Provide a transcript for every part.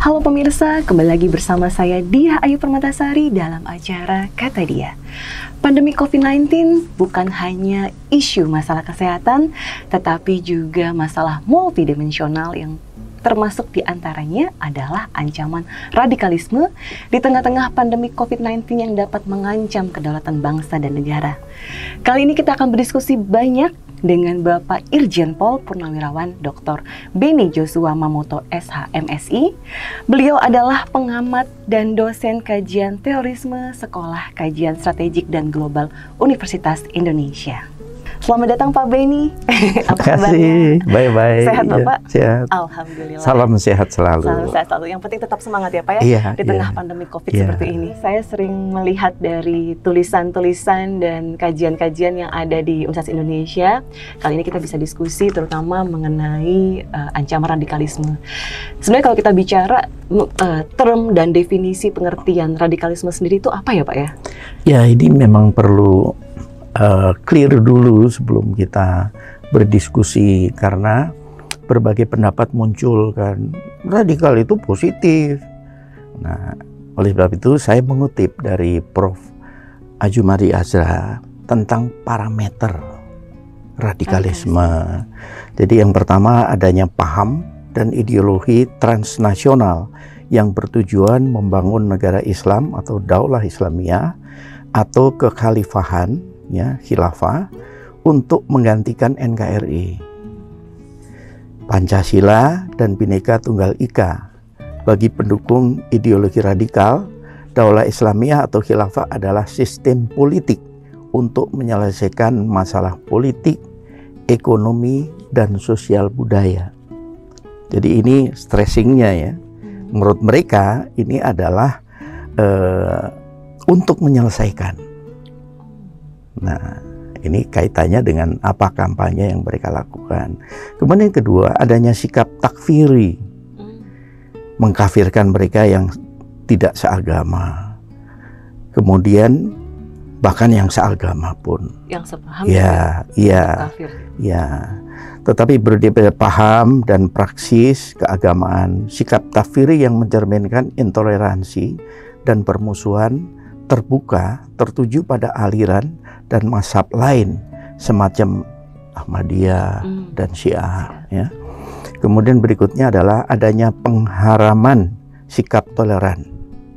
Halo pemirsa, kembali lagi bersama saya Diah Ayu Permatasari dalam acara Kata Dia. Pandemi COVID-19 bukan hanya isu masalah kesehatan, tetapi juga masalah multidimensional yang termasuk diantaranya adalah ancaman radikalisme di tengah-tengah pandemi COVID-19 yang dapat mengancam kedaulatan bangsa dan negara. Kali ini kita akan berdiskusi banyak dengan Bapak Irjen Pol Purnawirawan Dr. Beni Joshua Mamoto SH MSI. Beliau adalah pengamat dan dosen kajian terorisme Sekolah Kajian Strategik dan Global Universitas Indonesia. Selamat datang Pak Beni. Apa kabarnya? Baik-baik. Sehat Bapak? Ya, sehat. Alhamdulillah. Salam sehat selalu. Salam sehat selalu. Yang penting tetap semangat ya Pak ya, iya, di tengah pandemi COVID seperti ini. Saya sering melihat dari tulisan-tulisan dan kajian-kajian yang ada di Universitas Indonesia. Kali ini kita bisa diskusi terutama mengenai ancaman radikalisme. Sebenarnya kalau kita bicara term dan definisi pengertian radikalisme sendiri itu apa ya Pak ya? Ya, ini memang perlu clear dulu sebelum kita berdiskusi, karena berbagai pendapat muncul kan, radikal itu positif. Nah, oleh sebab itu saya mengutip dari Prof. Adjumari Azra tentang parameter radikalisme. Jadi yang pertama adanya paham dan ideologi transnasional yang bertujuan membangun negara Islam atau daulah Islamiyah atau kekhalifahan, ya, khilafah, untuk menggantikan NKRI, Pancasila dan Bhinneka Tunggal Ika. Bagi pendukung ideologi radikal, daulah Islamiyah atau khilafah adalah sistem politik untuk menyelesaikan masalah politik, ekonomi, dan sosial budaya. Jadi ini stressingnya ya. Menurut mereka ini adalah untuk menyelesaikan. Nah, ini kaitannya dengan apa kampanye yang mereka lakukan. Kemudian yang kedua, adanya sikap takfiri, mengkafirkan mereka yang tidak seagama. Kemudian bahkan yang seagama pun. Yang sepaham. Ya. Tetapi berbeda paham dan praksis keagamaan, sikap takfiri yang mencerminkan intoleransi dan permusuhan terbuka tertuju pada aliran dan mazhab lain semacam Ahmadiyah dan Syiah, ya. Kemudian berikutnya adalah adanya pengharaman sikap toleran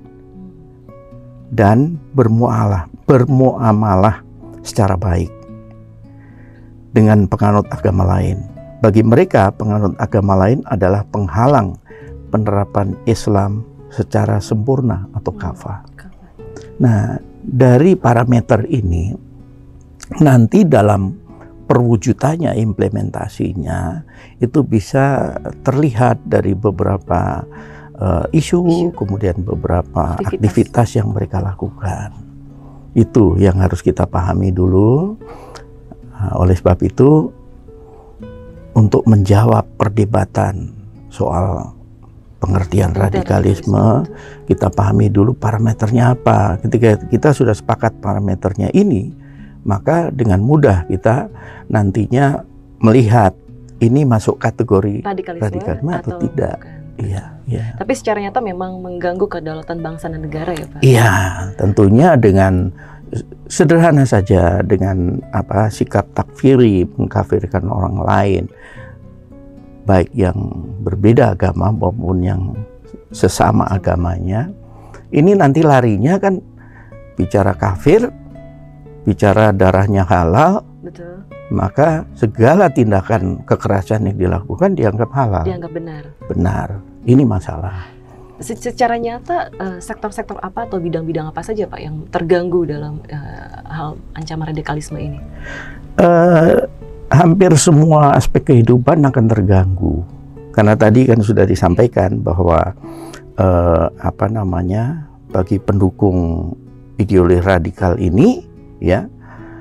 dan bermuamalah secara baik dengan penganut agama lain. Bagi mereka, penganut agama lain adalah penghalang penerapan Islam secara sempurna atau kafah. Nah, dari parameter ini nanti dalam perwujudannya, implementasinya itu bisa terlihat dari beberapa isu, kemudian beberapa aktivitas yang mereka lakukan. Itu yang harus kita pahami dulu. Oleh sebab itu, untuk menjawab perdebatan soal pengertian radikalisme, kita pahami dulu parameternya apa. Ketika kita sudah sepakat parameternya ini, maka dengan mudah kita nantinya melihat ini masuk kategori radikalisme atau tidak. Iya. Tapi secara nyata memang mengganggu kedaulatan bangsa dan negara ya Pak? Iya, tentunya dengan sederhana saja, dengan sikap takfiri, mengkafirkan orang lain, baik yang berbeda agama maupun yang sesama agamanya. Ini nanti larinya kan bicara kafir, bicara darahnya halal. Betul. Maka segala tindakan kekerasan yang dilakukan dianggap halal. Dianggap benar. Benar. Ini masalah. Secara nyata sektor-sektor apa atau bidang-bidang apa saja Pak yang terganggu dalam hal ancaman radikalisme ini? Hampir semua aspek kehidupan akan terganggu. Karena tadi kan sudah disampaikan bahwa bagi pendukung ideologi radikal ini, ya,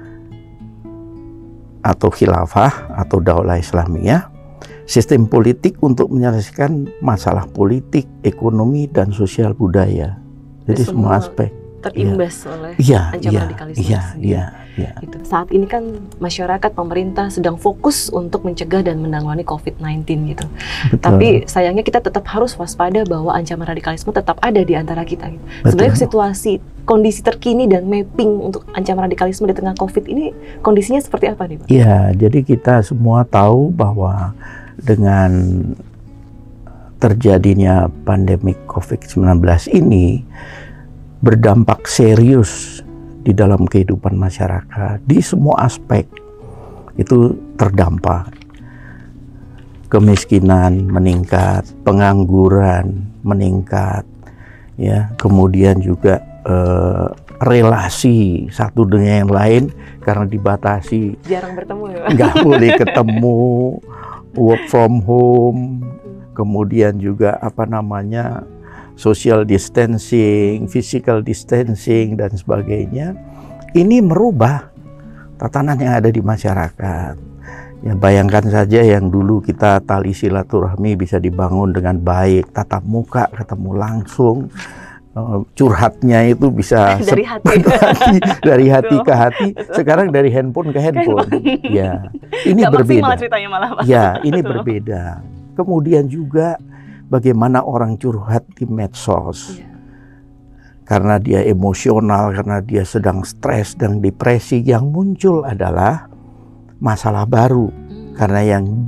atau khilafah atau daulah Islamiyah, sistem politik untuk menyelesaikan masalah politik, ekonomi, dan sosial budaya. Jadi semua aspek. terimbas oleh ancaman radikalisme. Gitu. Saat ini kan masyarakat, pemerintah sedang fokus untuk mencegah dan menangani COVID-19 gitu. Betul. Tapi sayangnya kita tetap harus waspada bahwa ancaman radikalisme tetap ada di antara kita. Gitu. Sebenarnya situasi, kondisi terkini dan mapping untuk ancaman radikalisme di tengah COVID ini kondisinya seperti apa nih Pak? Iya, jadi kita semua tahu bahwa dengan terjadinya pandemi COVID-19 ini berdampak serius di dalam kehidupan masyarakat di semua aspek. Itu terdampak. Kemiskinan meningkat, pengangguran meningkat, ya, kemudian juga relasi satu dengan yang lain karena dibatasi, jarang bertemu ya, nggak boleh ketemu, work from home, kemudian juga social distancing, physical distancing, dan sebagainya. Ini merubah tatanan yang ada di masyarakat. Ya, bayangkan saja yang dulu kita tali silaturahmi bisa dibangun dengan baik, tatap muka, ketemu langsung, curhatnya itu bisa dari hati ke hati. Sekarang dari handphone ke handphone. Ya, ini gak berbeda. Malah, ya, ini berbeda. Kemudian juga bagaimana orang curhat di medsos, karena dia emosional, karena dia sedang stres dan depresi. Yang muncul adalah masalah baru, karena yang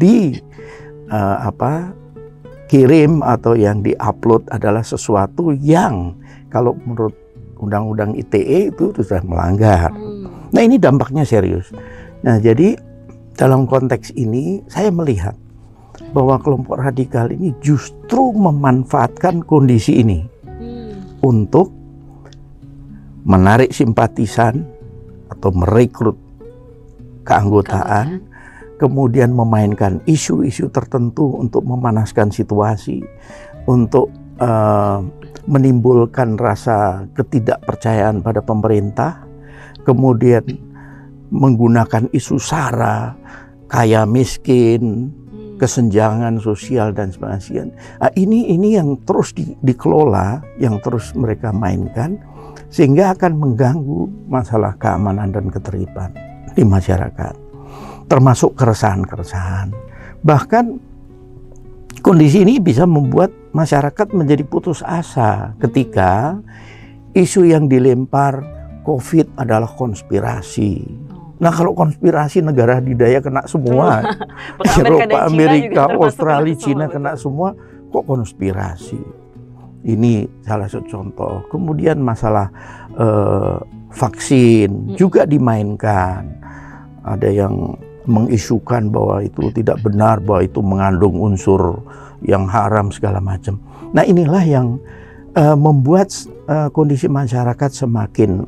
kirim atau yang diupload adalah sesuatu yang kalau menurut Undang-Undang ITE itu sudah melanggar. Nah, ini dampaknya serius. Nah, jadi dalam konteks ini saya melihat bahwa kelompok radikal ini justru memanfaatkan kondisi ini untuk menarik simpatisan atau merekrut keanggotaan, kemudian memainkan isu-isu tertentu untuk memanaskan situasi, untuk menimbulkan rasa ketidakpercayaan pada pemerintah, kemudian menggunakan isu SARA, kaya miskin, kesenjangan sosial dan sebagainya. Ini yang terus dikelola, yang terus mereka mainkan, sehingga akan mengganggu masalah keamanan dan ketertiban di masyarakat, termasuk keresahan-keresahan. Bahkan kondisi ini bisa membuat masyarakat menjadi putus asa ketika isu yang dilempar COVID adalah konspirasi. Nah, kalau konspirasi negara adidaya kena semua, Eropa, Amerika, Australia, Cina kena semua, kok konspirasi? Ini salah satu contoh. Kemudian masalah vaksin juga dimainkan. Ada yang mengisukan bahwa itu tidak benar, bahwa itu mengandung unsur yang haram segala macam. Nah, inilah yang membuat kondisi masyarakat semakin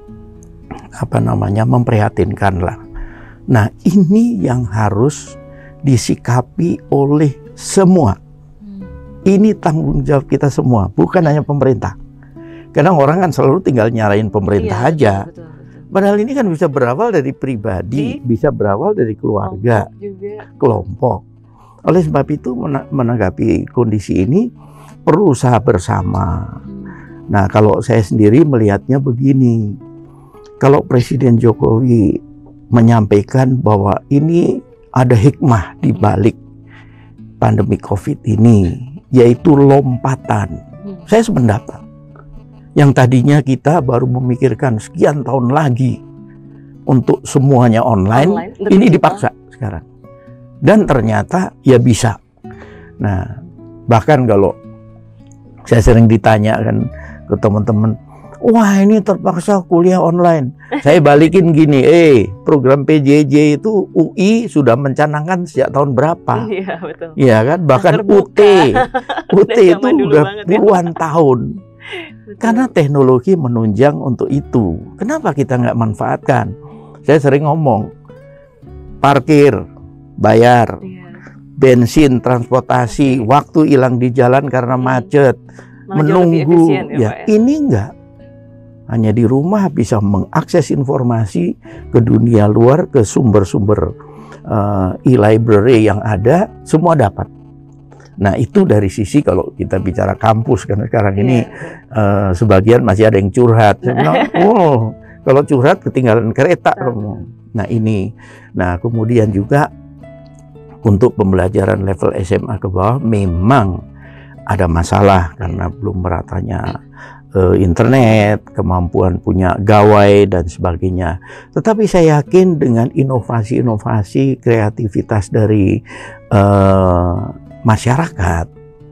memprihatinkan lah. Nah, ini yang harus disikapi oleh semua. Ini tanggung jawab kita semua, bukan hanya pemerintah. Kadang orang kan selalu tinggal nyarain pemerintah aja. Betul. Padahal ini kan bisa berawal dari pribadi, bisa berawal dari keluarga, kelompok. Oleh sebab itu menanggapi kondisi ini perlu usaha bersama. Nah, kalau saya sendiri melihatnya begini. Kalau Presiden Jokowi menyampaikan bahwa ini ada hikmah di balik pandemi COVID ini, yaitu lompatan. Saya sependapat. Yang tadinya kita baru memikirkan sekian tahun lagi untuk semuanya online ini dipaksa sekarang. Dan ternyata ya bisa. Nah, bahkan kalau saya sering ditanya kan ke teman-teman, wah ini terpaksa kuliah online. Saya balikin gini, program PJJ itu UI sudah mencanangkan sejak tahun berapa? Iya, betul. Iya kan, bahkan UT itu udah puluhan tahun. Betul. Karena teknologi menunjang untuk itu. Kenapa kita nggak manfaatkan? Saya sering ngomong, parkir, bayar, bensin, transportasi, waktu hilang di jalan karena macet, menunggu. Ya, ini enggak. Hanya di rumah bisa mengakses informasi ke dunia luar, ke sumber-sumber e-library yang ada, semua dapat. Nah itu dari sisi kalau kita bicara kampus, karena sekarang ini sebagian masih ada yang curhat. Saya bilang, oh kalau curhat ketinggalan kereta. Nah ini, nah kemudian juga untuk pembelajaran level SMA ke bawah memang ada masalah karena belum meratanya internet, kemampuan punya gawai dan sebagainya. Tetapi saya yakin dengan inovasi-inovasi kreativitas dari masyarakat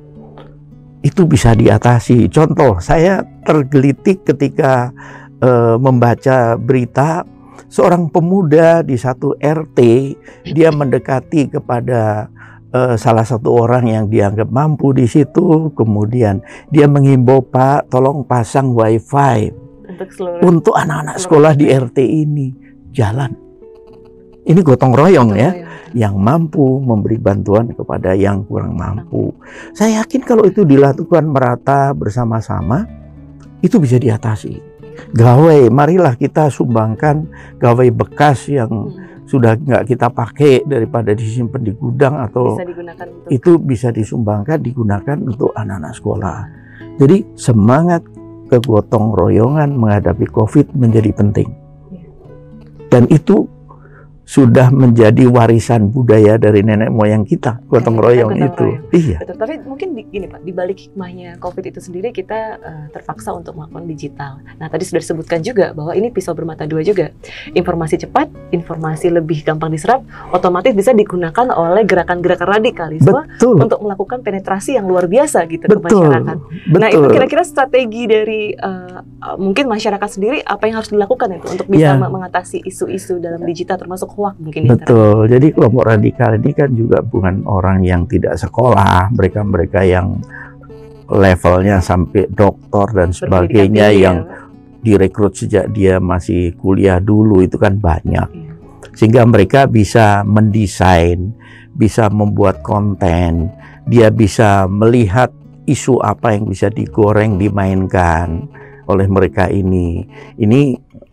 itu bisa diatasi. Contoh, saya tergelitik ketika membaca berita seorang pemuda di satu RT, dia mendekati kepada salah satu orang yang dianggap mampu di situ, kemudian dia menghimbau, Pak, tolong pasang wifi untuk anak-anak sekolah di RT ini. Jalan. Ini gotong royong ya, yang mampu memberi bantuan kepada yang kurang mampu. Saya yakin kalau itu dilakukan merata bersama-sama, itu bisa diatasi. Gawai, marilah kita sumbangkan gawai bekas yang sudah nggak kita pakai daripada disimpan di gudang atau itu bisa disumbangkan, digunakan untuk anak-anak sekolah. Jadi semangat kegotong royongan menghadapi COVID menjadi penting. Dan itu sudah menjadi warisan budaya dari nenek moyang kita, gotong royong itu. Iya. Betul. Tapi mungkin gini Pak, di balik hikmahnya COVID itu sendiri kita terpaksa untuk melakukan digital. Nah tadi sudah disebutkan juga bahwa ini pisau bermata dua juga. Informasi cepat, informasi lebih gampang diserap, otomatis bisa digunakan oleh gerakan-gerakan radikalisme untuk melakukan penetrasi yang luar biasa gitu ke masyarakat. Nah itu kira-kira strategi dari mungkin masyarakat sendiri apa yang harus dilakukan itu untuk bisa mengatasi isu-isu dalam digital termasuk mungkin. Betul. Jadi kelompok radikal ini kan juga bukan orang yang tidak sekolah, mereka-mereka yang levelnya sampai doktor dan sebagainya yang direkrut sejak dia masih kuliah dulu, itu kan banyak. Sehingga mereka bisa mendesain, bisa membuat konten, dia bisa melihat isu apa yang bisa digoreng, dimainkan oleh mereka ini. Ini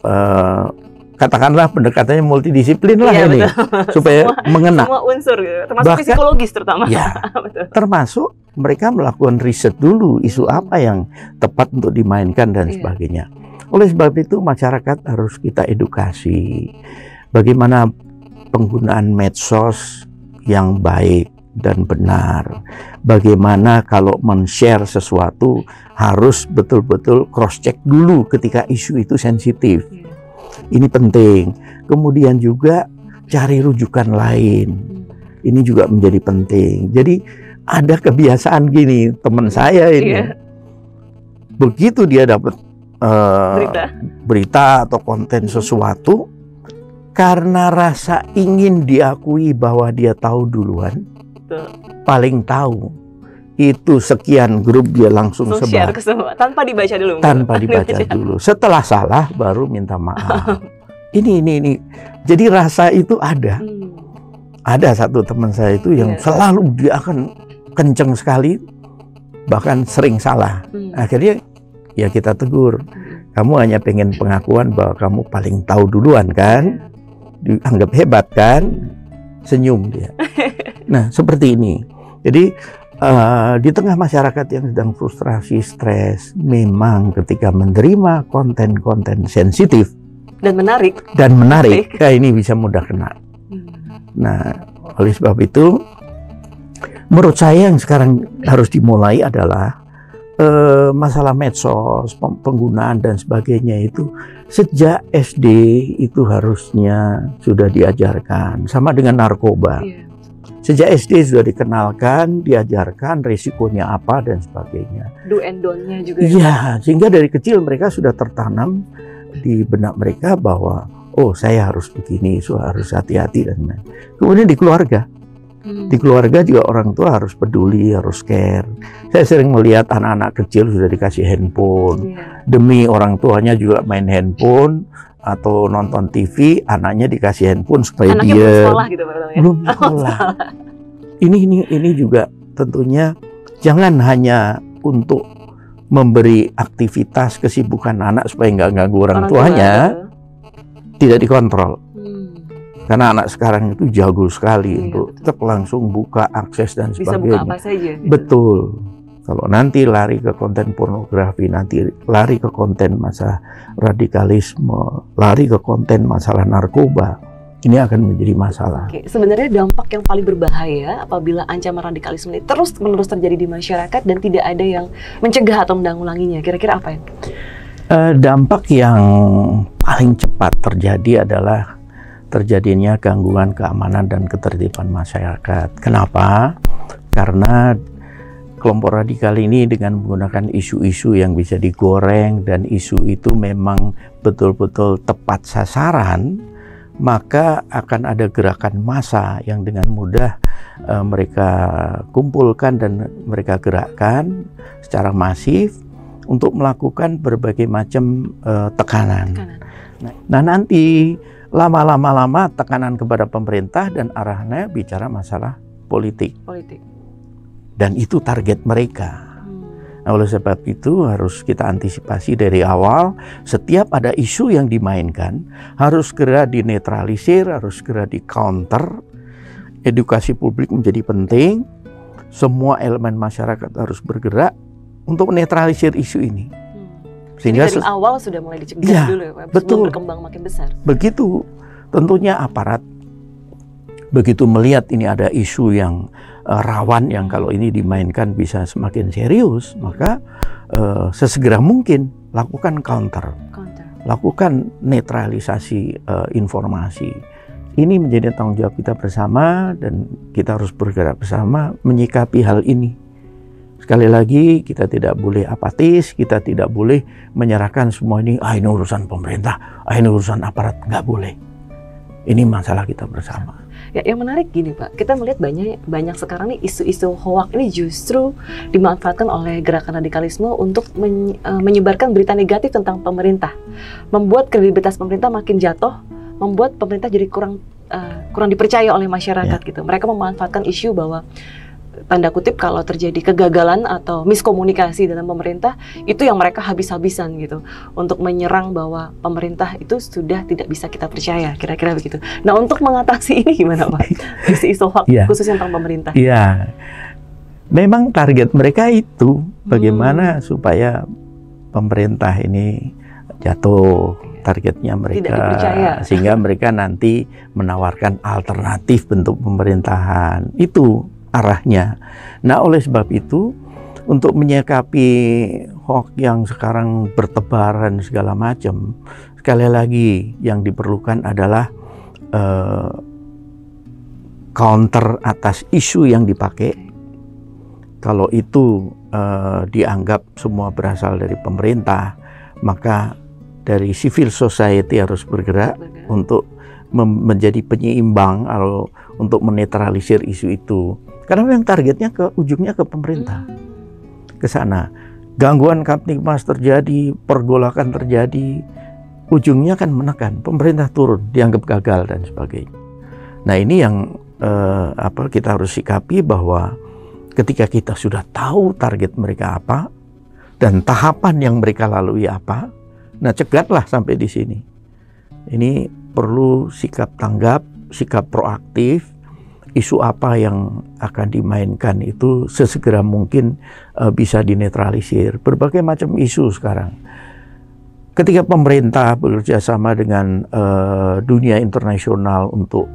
katakanlah pendekatannya multidisiplin lah ini, supaya mengena semua unsur, termasuk psikologis terutama. Ya, termasuk mereka melakukan riset dulu isu apa yang tepat untuk dimainkan dan sebagainya. Oleh sebab itu masyarakat harus kita edukasi bagaimana penggunaan medsos yang baik dan benar. Bagaimana kalau men-share sesuatu harus betul-betul cross-check dulu ketika isu itu sensitif. Ini penting. Kemudian juga cari rujukan lain. Ini juga menjadi penting. Jadi ada kebiasaan gini, teman saya ini. Begitu dia dapat berita atau konten sesuatu, karena rasa ingin diakui bahwa dia tahu duluan, paling tahu, itu sekian grup dia langsung sebar ke semua, tanpa dibaca dulu. Tanpa dibaca dulu. Setelah salah baru minta maaf. Ini. Jadi rasa itu ada. Ada satu teman saya itu yang selalu dia akan kenceng sekali, bahkan sering salah. Akhirnya ya kita tegur. Kamu hanya pengen pengakuan bahwa kamu paling tahu duluan kan? Dianggap hebat kan? Senyum dia. Nah seperti ini. Jadi di tengah masyarakat yang sedang frustrasi, stres, memang ketika menerima konten-konten sensitif dan menarik, ini bisa mudah kena. Nah, oleh sebab itu, menurut saya yang sekarang harus dimulai adalah masalah medsos, penggunaan dan sebagainya itu sejak SD itu harusnya sudah diajarkan, sama dengan narkoba. Sejak SD sudah dikenalkan, diajarkan risikonya apa dan sebagainya. Do and don't-nya juga. Iya, sehingga dari kecil mereka sudah tertanam di benak mereka bahwa oh saya harus begini, harus hati-hati dan lain. Kemudian di keluarga. Di keluarga juga orang tua harus peduli, harus care. Saya sering melihat anak-anak kecil sudah dikasih handphone. Demi orang tuanya juga main handphone atau nonton TV, anaknya dikasih handphone supaya anaknya dia belum sekolah gitu Pak, ya? Belum sekolah. Ini juga tentunya jangan hanya untuk memberi aktivitas kesibukan anak supaya nggak ganggu orang tuanya, tidak dikontrol. Karena anak sekarang itu jago sekali untuk betul. tetap langsung buka akses dan Bisa sebagainya. buka apa saja. Gitu. Betul. Kalau nanti lari ke konten pornografi, nanti lari ke konten masalah radikalisme, lari ke konten masalah narkoba, ini akan menjadi masalah. Oke, sebenarnya dampak yang paling berbahaya apabila ancaman radikalisme ini terus-menerus terjadi di masyarakat dan tidak ada yang mencegah atau menanggulanginya, kira-kira apa ya? Dampak yang paling cepat terjadi adalah terjadinya gangguan keamanan dan ketertiban masyarakat. Kenapa? Karena kelompok radikal ini dengan menggunakan isu-isu yang bisa digoreng dan isu itu memang betul-betul tepat sasaran, maka akan ada gerakan massa yang dengan mudah mereka kumpulkan dan mereka gerakkan secara masif untuk melakukan berbagai macam tekanan. Nah, nanti lama-lama tekanan kepada pemerintah dan arahnya bicara masalah politik. Dan itu target mereka. Nah, oleh sebab itu harus kita antisipasi dari awal. Setiap ada isu yang dimainkan harus segera dinetralisir, harus segera di-counter. Edukasi publik menjadi penting. Semua elemen masyarakat harus bergerak untuk menetralisir isu ini. Sehingga dari awal sudah mulai dicegah dulu ya, betul. Berkembang makin besar. Begitu tentunya aparat begitu melihat ini ada isu yang rawan yang kalau ini dimainkan bisa semakin serius, maka sesegera mungkin lakukan counter. Lakukan netralisasi informasi. Ini menjadi tanggung jawab kita bersama dan kita harus bergerak bersama menyikapi hal ini. Sekali lagi kita tidak boleh apatis, kita tidak boleh menyerahkan semua ini, ini urusan pemerintah, ini urusan aparat, nggak boleh. Ini masalah kita bersama. Ya, yang menarik gini Pak, kita melihat banyak sekarang nih isu-isu hoak ini justru dimanfaatkan oleh gerakan radikalisme untuk menyebarkan berita negatif tentang pemerintah, membuat kredibilitas pemerintah makin jatuh, membuat pemerintah jadi kurang dipercaya oleh masyarakat gitu. Mereka memanfaatkan isu bahwa tanda kutip kalau terjadi kegagalan atau miskomunikasi dalam pemerintah, itu yang mereka habis-habisan gitu untuk menyerang bahwa pemerintah itu sudah tidak bisa kita percaya, kira-kira begitu. Nah, untuk mengatasi ini gimana Pak? Isu hoax khususnya tentang pemerintah. Iya, memang target mereka itu bagaimana supaya pemerintah ini jatuh, targetnya mereka, sehingga mereka nanti menawarkan alternatif bentuk pemerintahan, itu arahnya. Nah, oleh sebab itu untuk menyikapi hoax yang sekarang bertebaran segala macam, sekali lagi yang diperlukan adalah counter atas isu yang dipakai. Kalau itu dianggap semua berasal dari pemerintah, maka dari civil society harus bergerak untuk menjadi penyeimbang atau untuk menetralisir isu itu. Karena memang targetnya ujungnya ke pemerintah, ke sana. Gangguan Kamtipmas terjadi, pergolakan terjadi, ujungnya kan menekan pemerintah turun, dianggap gagal dan sebagainya. Nah, ini yang kita harus sikapi bahwa ketika kita sudah tahu target mereka apa dan tahapan yang mereka lalui apa, nah cegatlah sampai di sini. Ini perlu sikap tanggap, sikap proaktif. Isu apa yang akan dimainkan itu sesegera mungkin bisa dinetralisir. Berbagai macam isu sekarang. Ketika pemerintah bekerja sama dengan dunia internasional untuk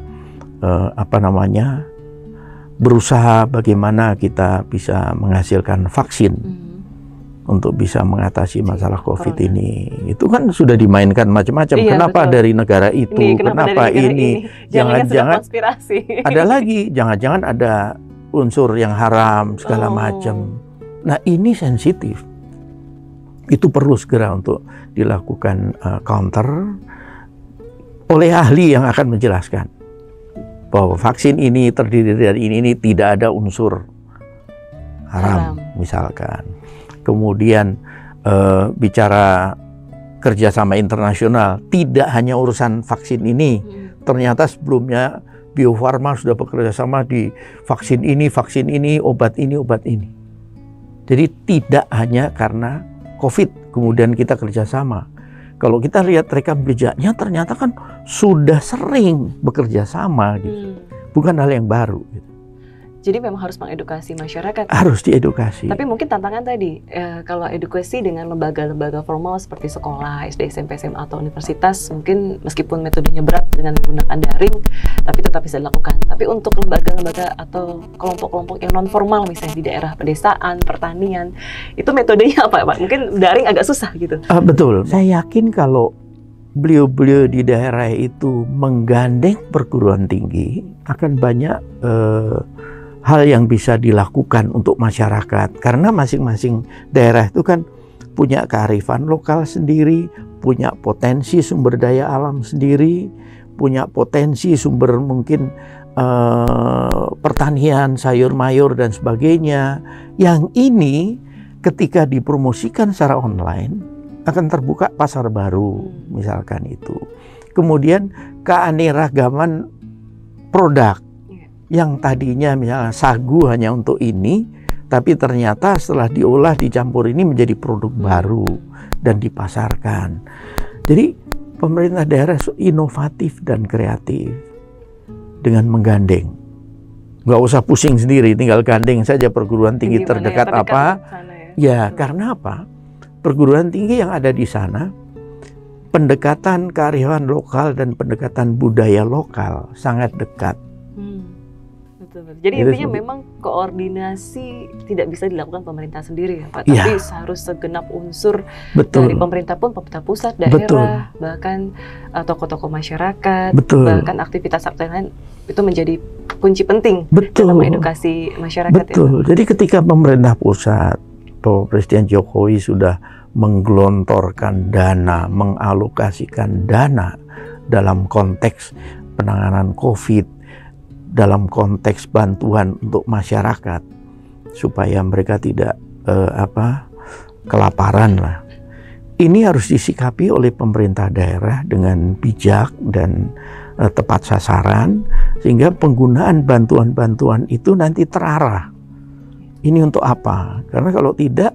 berusaha bagaimana kita bisa menghasilkan vaksin untuk bisa mengatasi masalah COVID ini. Itu kan sudah dimainkan macam-macam. Kenapa dari negara itu? Kenapa ini? Jangan-jangan ada lagi, jangan-jangan ada unsur yang haram segala macam. Nah, ini sensitif. Itu perlu segera untuk dilakukan counter oleh ahli yang akan menjelaskan bahwa vaksin ini terdiri dari ini tidak ada unsur haram. Misalkan. Kemudian bicara kerjasama internasional, tidak hanya urusan vaksin ini. Ternyata sebelumnya Bio Farma sudah bekerja sama di vaksin ini, obat ini. Jadi tidak hanya karena COVID kemudian kita kerjasama. Kalau kita lihat rekam jejaknya ternyata kan sudah sering bekerja sama gitu. Bukan hal yang baru gitu. Jadi memang harus mengedukasi masyarakat. Harus diedukasi. Tapi mungkin tantangan tadi, kalau edukasi dengan lembaga-lembaga formal seperti sekolah, SD, SMP, SMA, atau universitas, mungkin meskipun metodenya berat dengan menggunakan daring, tapi tetap bisa dilakukan. Tapi untuk lembaga-lembaga atau kelompok-kelompok yang non-formal, misalnya di daerah pedesaan, pertanian, itu metodenya apa Pak? Mungkin daring agak susah gitu. Betul. Saya yakin kalau beliau-beliau di daerah itu menggandeng perguruan tinggi, akan banyak hal yang bisa dilakukan untuk masyarakat, karena masing-masing daerah itu kan punya kearifan lokal sendiri, punya potensi sumber daya alam sendiri, punya potensi sumber mungkin pertanian, sayur mayur dan sebagainya. Yang ini ketika dipromosikan secara online akan terbuka pasar baru, misalkan itu. Kemudian keanekaragaman produk yang tadinya misalnya sagu hanya untuk ini, tapi ternyata setelah diolah dicampur ini menjadi produk baru dan dipasarkan. Jadi pemerintah daerah inovatif dan kreatif dengan menggandeng. Nggak usah pusing sendiri, tinggal gandeng saja perguruan tinggi terdekat apa. Ya, karena apa? Perguruan tinggi yang ada di sana, pendekatan kearifan lokal dan pendekatan budaya lokal sangat dekat. Jadi intinya memang koordinasi tidak bisa dilakukan pemerintah sendiri ya Pak, tapi harus segenap unsur dari pemerintah pun, pemerintah pusat, daerah, bahkan tokoh-tokoh masyarakat, bahkan aktivitas lain itu menjadi kunci penting dalam edukasi masyarakat. Betul. Jadi ketika pemerintah pusat, Presiden Jokowi sudah menggelontorkan dana, mengalokasikan dana dalam konteks penanganan COVID, dalam konteks bantuan untuk masyarakat supaya mereka tidak kelaparan lah. Ini harus disikapi oleh pemerintah daerah dengan bijak dan tepat sasaran, sehingga penggunaan bantuan-bantuan itu nanti terarah. Ini untuk apa? Karena kalau tidak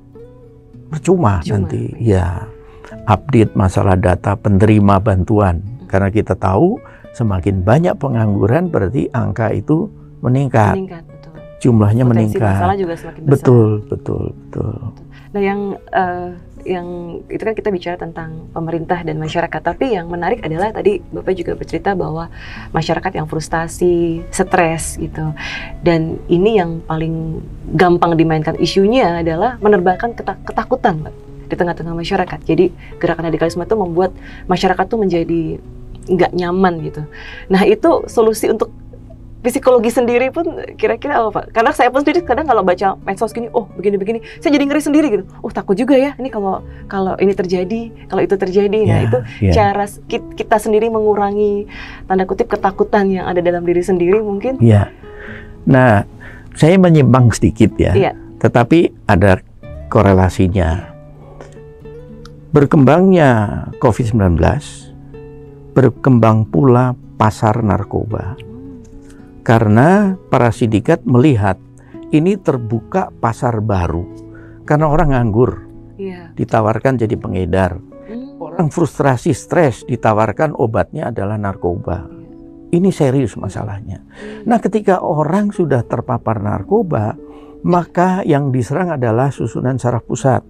percuma nanti. Ya, update masalah data penerima bantuan, karena kita tahu semakin banyak pengangguran berarti angka itu meningkat, betul. Jumlahnya potensi meningkat. Masalah juga semakin besar. Betul. Nah, yang itu kan kita bicara tentang pemerintah dan masyarakat. Tapi yang menarik adalah tadi Bapak juga bercerita bahwa masyarakat yang frustasi, stres gitu. Dan ini yang paling gampang dimainkan isunya adalah menerbangkan ketakutan, Pak, di tengah-tengah masyarakat. Jadi gerakan radikalisme itu membuat masyarakat tuh menjadi nggak nyaman gitu. Nah, itu solusi untuk psikologi sendiri pun kira-kira apa Pak? Karena saya pun sendiri kadang kalau baca medsos gini, oh begini-begini, saya jadi ngeri sendiri gitu. Oh, takut juga ya ini kalau ini terjadi, kalau itu terjadi. Nah, itu cara kita sendiri mengurangi tanda kutip ketakutan yang ada dalam diri sendiri mungkin. Iya. Nah, saya menyimpang sedikit ya. Tetapi ada korelasinya. Berkembangnya COVID-19, berkembang pula pasar narkoba. Karena para sindikat melihat ini terbuka pasar baru. Karena orang nganggur, ditawarkan jadi pengedar. Orang frustrasi, stres, ditawarkan obatnya adalah narkoba. Ini serius masalahnya. Nah, ketika orang sudah terpapar narkoba, maka yang diserang adalah susunan saraf pusat.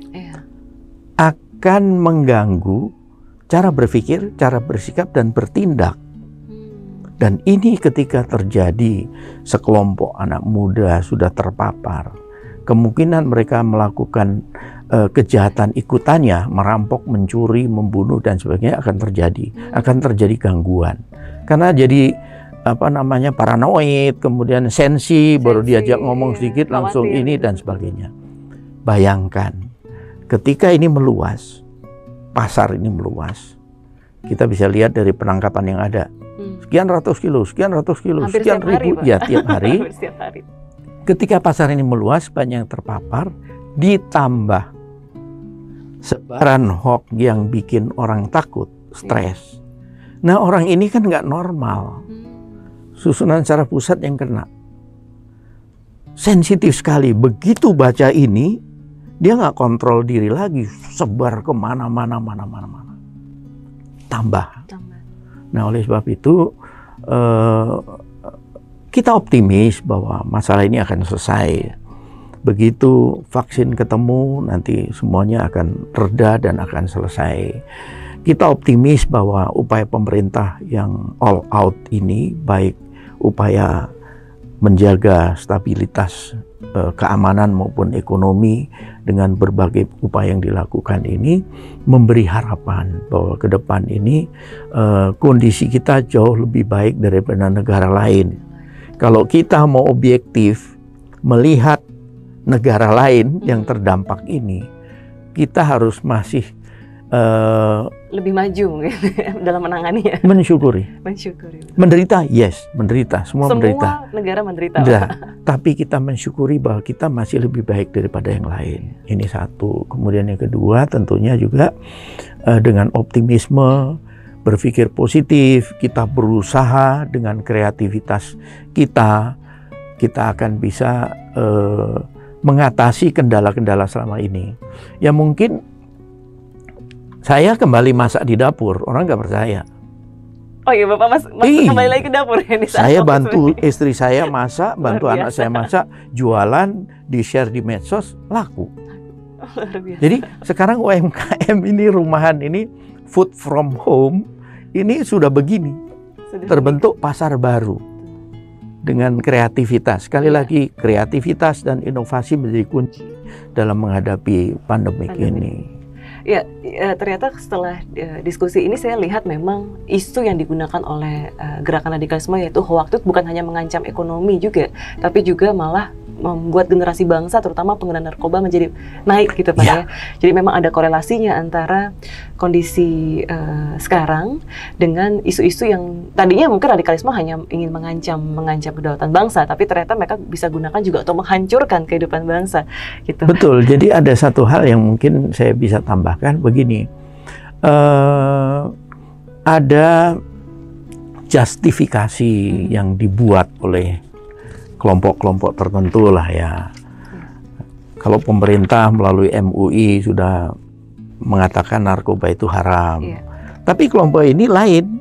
Akan mengganggu cara berpikir, cara bersikap, dan bertindak. Dan ini ketika terjadi sekelompok anak muda sudah terpapar, kemungkinan mereka melakukan kejahatan ikutannya, merampok, mencuri, membunuh, dan sebagainya akan terjadi. Akan terjadi gangguan. Karena jadi paranoid, kemudian sensi, baru diajak ngomong sedikit langsung ini dan sebagainya. Bayangkan, ketika ini meluas, pasar ini meluas. Kita bisa lihat dari penangkapan yang ada. Sekian ratus kilo, sekian ribu, ya tiap hari. Ketika pasar ini meluas, banyak yang terpapar, ditambah sebaran hoax yang bikin orang takut, stres. Nah, orang ini kan nggak normal. Susunan saraf pusat yang kena. Sensitif sekali. Begitu baca ini, dia nggak kontrol diri lagi, sebar kemana-mana, tambah. Nah, oleh sebab itu kita optimis bahwa masalah ini akan selesai. Begitu vaksin ketemu, nanti semuanya akan reda dan akan selesai. Kita optimis bahwa upaya pemerintah yang all out ini, baik upaya menjaga stabilitas keamanan maupun ekonomi dengan berbagai upaya yang dilakukan ini, memberi harapan bahwa ke depan ini kondisi kita jauh lebih baik daripada negara lain. Kalau kita mau objektif melihat negara lain yang terdampak ini, kita harus masih lebih maju mungkin dalam menanganinya. Mensyukuri. Menderita, yes, menderita. Semua menderita. Negara menderita. Tapi kita mensyukuri bahwa kita masih lebih baik daripada yang lain. Ini satu. Kemudian yang kedua, tentunya juga dengan optimisme, berpikir positif, kita berusaha dengan kreativitas kita akan bisa mengatasi kendala-kendala selama ini. Ya mungkin saya kembali masak di dapur, orang nggak percaya. Oh iya, Bapak kembali lagi ke dapur ya? Saya bantu istri saya masak, bantu anak saya masak, jualan, di-share di medsos, laku. Jadi sekarang UMKM ini, rumahan ini, food from home, ini sudah begini. Terbentuk pasar baru dengan kreativitas. Sekali lagi, kreativitas dan inovasi menjadi kunci dalam menghadapi pandemik ini. Ya, ternyata setelah diskusi ini saya lihat memang isu yang digunakan oleh gerakan radikalisme yaitu hoax itu bukan hanya mengancam ekonomi juga, tapi juga malah membuat generasi bangsa terutama pengguna narkoba menjadi naik gitu Pak ya. Jadi memang ada korelasinya antara kondisi sekarang dengan isu-isu yang tadinya mungkin radikalisme hanya ingin mengancam kedaulatan bangsa, tapi ternyata mereka bisa gunakan juga untuk menghancurkan kehidupan bangsa gitu. Betul. Jadi ada satu hal yang mungkin saya bisa tambahkan begini. Ada justifikasi yang dibuat oleh kelompok-kelompok tertentu lah ya. Kalau pemerintah melalui MUI sudah mengatakan narkoba itu haram. Tapi kelompok ini lain.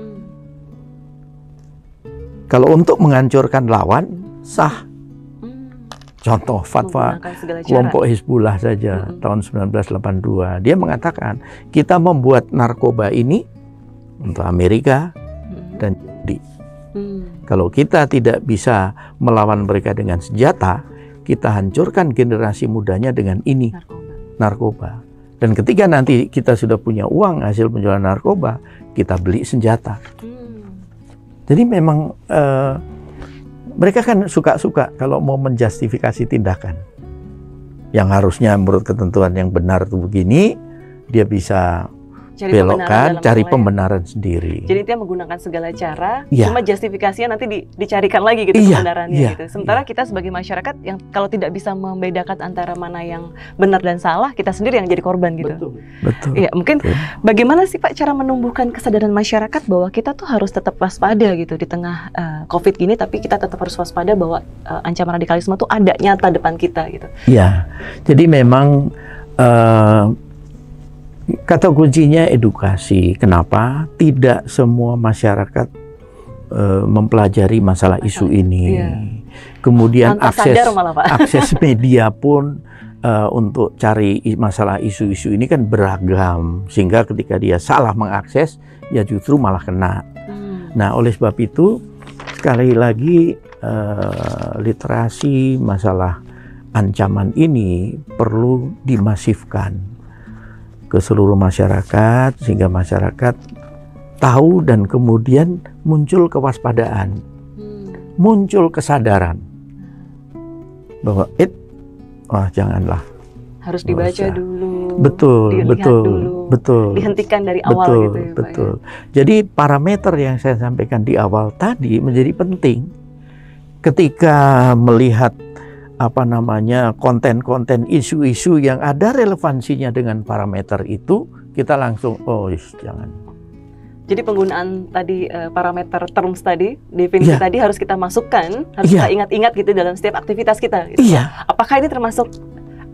Kalau untuk menghancurkan lawan, sah. Contoh fatwa kelompok Hizbullah saja tahun 1982. Dia mengatakan, kita membuat narkoba ini untuk Amerika dan judi. Kalau kita tidak bisa melawan mereka dengan senjata, kita hancurkan generasi mudanya dengan ini, narkoba. Dan ketika nanti kita sudah punya uang hasil penjualan narkoba, kita beli senjata. Jadi memang mereka kan suka-suka kalau mau menjustifikasi tindakan. Yang harusnya menurut ketentuan yang benar itu begini, dia bisa belokkan, cari pembenaran sendiri. Jadi dia menggunakan segala cara, cuma justifikasinya nanti dicarikan lagi gitu kebenarannya gitu. Sementara kita sebagai masyarakat yang kalau tidak bisa membedakan antara mana yang benar dan salah, kita sendiri yang jadi korban gitu. Betul. Ya, mungkin bagaimana sih Pak cara menumbuhkan kesadaran masyarakat bahwa kita tuh harus tetap waspada gitu di tengah COVID gini, tapi kita tetap harus waspada bahwa ancaman radikalisme tuh ada nyata depan kita gitu. Iya. Jadi memang kata kuncinya edukasi. Kenapa? Tidak semua masyarakat mempelajari masalah isu ini. Kemudian akses media pun untuk cari masalah isu-isu ini kan beragam. Sehingga ketika dia salah mengakses, ya justru malah kena. Nah, oleh sebab itu, sekali lagi literasi masalah ancaman ini perlu dimasifkan ke seluruh masyarakat, sehingga masyarakat tahu dan kemudian muncul kewaspadaan, muncul kesadaran bahwa janganlah, harus dibaca dulu, betul, dihentikan dari awal gitu ya, Pak, ya? Jadi parameter yang saya sampaikan di awal tadi menjadi penting ketika melihat konten-konten isu-isu yang ada relevansinya dengan parameter itu, kita langsung jangan. Jadi penggunaan tadi parameter terms tadi, definisi tadi harus kita masukkan, harus kita ingat-ingat gitu dalam setiap aktivitas kita gitu. Apakah ini termasuk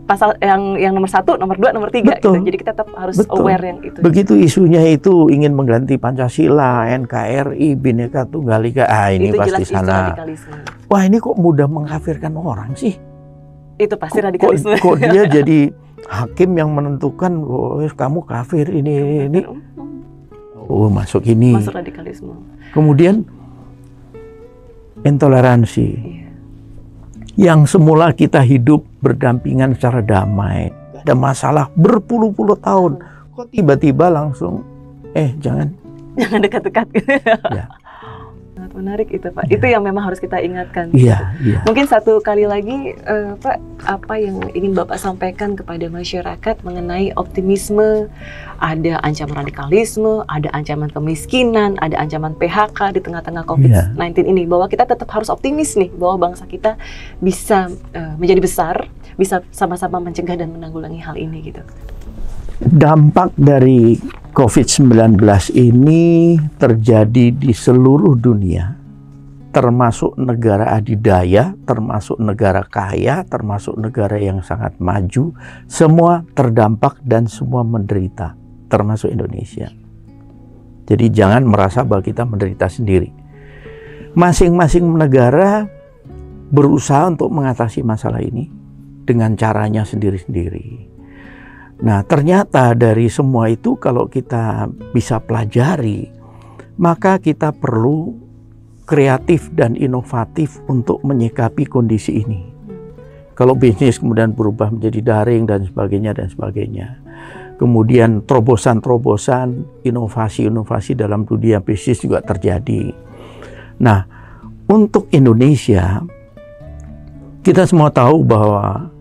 pasal yang nomor 1, nomor 2, nomor 3 gitu. Jadi kita tetap harus aware yang itu. Begitu isunya itu ingin mengganti Pancasila, NKRI, Bhinneka Tunggal Ika, ini itu pasti sana. Wah, ini kok mudah mengkafirkan orang sih? Itu pasti radikalisme. Kok dia jadi hakim yang menentukan, oh kamu kafir ini. Oh, masuk ini. Masuk radikalisme. Kemudian intoleransi. Yang semula kita hidup berdampingan secara damai, ada masalah berpuluh-puluh tahun, kok tiba-tiba langsung jangan dekat-dekat. Ya. Sangat menarik itu, Pak. Ya. Itu yang memang harus kita ingatkan. Iya, iya. Mungkin satu kali lagi, Pak, apa yang ingin Bapak sampaikan kepada masyarakat mengenai optimisme? Ada ancaman radikalisme, ada ancaman kemiskinan, ada ancaman PHK di tengah-tengah COVID-19 ini. Bahwa kita tetap harus optimis nih, bahwa bangsa kita bisa menjadi besar, bisa sama-sama mencegah dan menanggulangi hal ini gitu. Dampak dari COVID-19 ini terjadi di seluruh dunia, termasuk negara adidaya, termasuk negara kaya, termasuk negara yang sangat maju, semua terdampak dan semua menderita, termasuk Indonesia. Jadi jangan merasa bahwa kita menderita sendiri. Masing-masing negara berusaha untuk mengatasi masalah ini dengan caranya sendiri-sendiri. Nah, ternyata dari semua itu kalau kita bisa pelajari, maka kita perlu kreatif dan inovatif untuk menyikapi kondisi ini. Kalau bisnis kemudian berubah menjadi daring dan sebagainya. Kemudian terobosan-terobosan, inovasi-inovasi dalam dunia bisnis juga terjadi. Nah, untuk Indonesia, kita semua tahu bahwa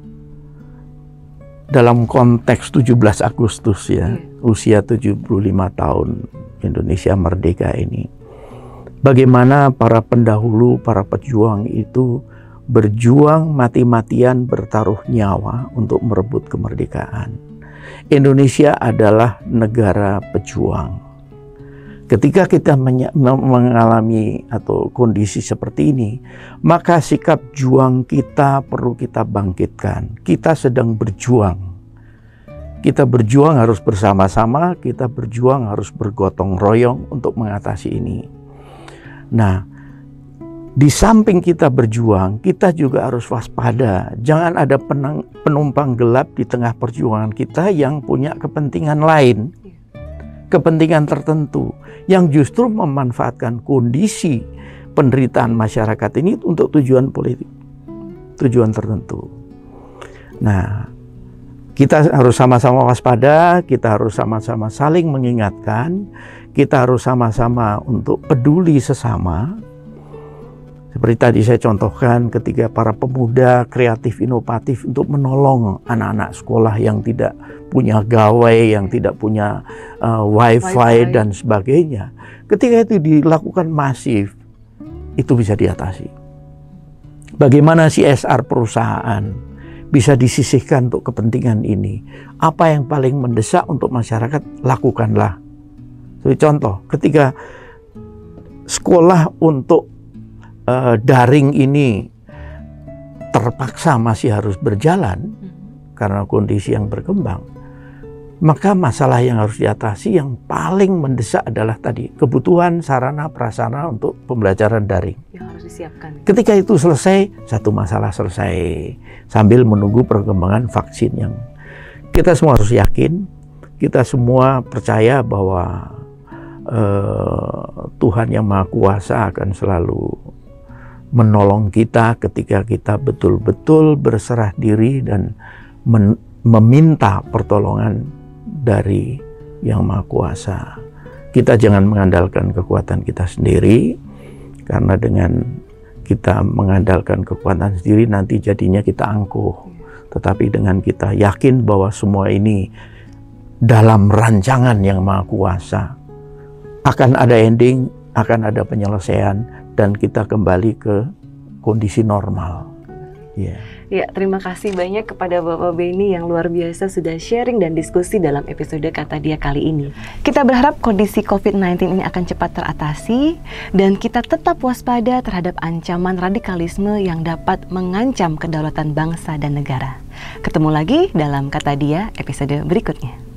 dalam konteks 17 Agustus ya, usia 75 tahun Indonesia merdeka ini, bagaimana para pendahulu, para pejuang itu berjuang mati-matian bertaruh nyawa untuk merebut kemerdekaan. Indonesia adalah negara pejuang. Ketika kita mengalami atau kondisi seperti ini, maka sikap juang kita perlu kita bangkitkan. Kita sedang berjuang. Kita berjuang harus bersama-sama, kita berjuang harus bergotong royong untuk mengatasi ini. Nah, di samping kita berjuang, kita juga harus waspada. Jangan ada penumpang gelap di tengah perjuangan kita yang punya kepentingan lain, kepentingan tertentu, yang justru memanfaatkan kondisi penderitaan masyarakat ini untuk tujuan politik, tujuan tertentu. Nah, kita harus sama-sama waspada, kita harus sama-sama saling mengingatkan, kita harus sama-sama untuk peduli sesama. Seperti tadi saya contohkan ketika para pemuda kreatif inovatif untuk menolong anak-anak sekolah yang tidak punya gawai, yang tidak punya wifi dan sebagainya. Ketika itu dilakukan masif, itu bisa diatasi. Bagaimana CSR perusahaan bisa disisihkan untuk kepentingan ini? Apa yang paling mendesak untuk masyarakat, lakukanlah. Sebagai contoh, ketika sekolah untuk daring ini terpaksa masih harus berjalan karena kondisi yang berkembang, maka masalah yang harus diatasi yang paling mendesak adalah tadi kebutuhan sarana prasarana untuk pembelajaran daring yang harus disiapkan. Ketika itu selesai, satu masalah selesai, sambil menunggu perkembangan vaksin yang kita semua harus yakin, kita semua percaya bahwa Tuhan yang Maha Kuasa akan selalu menolong kita ketika kita betul-betul berserah diri dan meminta pertolongan dari Yang Maha Kuasa. Kita jangan mengandalkan kekuatan kita sendiri, karena dengan kita mengandalkan kekuatan sendiri nanti jadinya kita angkuh. Tetapi dengan kita yakin bahwa semua ini dalam rancangan Yang Maha Kuasa, akan ada ending, akan ada penyelesaian, dan kita kembali ke kondisi normal Yeah. Ya, terima kasih banyak kepada Bapak Beni yang luar biasa sudah sharing dan diskusi dalam episode Kata Dia kali ini. Kita berharap kondisi COVID-19 ini akan cepat teratasi dan kita tetap waspada terhadap ancaman radikalisme yang dapat mengancam kedaulatan bangsa dan negara. Ketemu lagi dalam Kata Dia episode berikutnya.